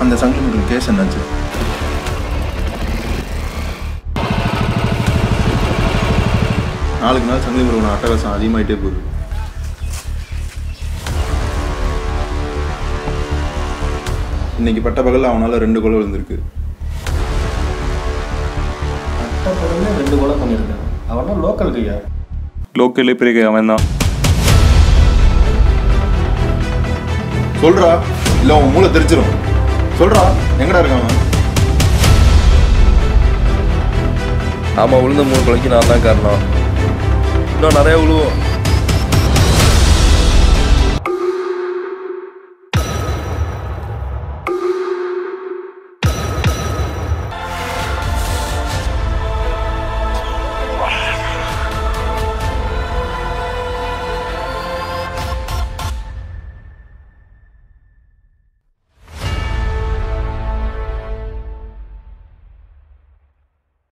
அந்த சங்கிலி கேஸ் என்னாச்சு? நாளுக்கு நாள் சங்கிலி முருகன் அட்டகாசம் அதிகமாகிட்டே போகுது. இன்னைக்கு பட்ட பகலில் அவனால் 2 கொலை விழுந்திருக்கு. பட்ட பகலில் 2 கொலை பண்ணியிருக்கான். அவனா லோக்கல் கையா? லோக்கல்லே பெரிய கை அவன் தான். சொல்றா, இல்லை அவன் மூளை தெரிச்சிடும். சொல்றா, எங்கடா இருக்கான்? ஆமாம், விழுந்த 3 கொலைக்கு நான் தான் காரணம். இன்னும் நிறைய விழுவோம்.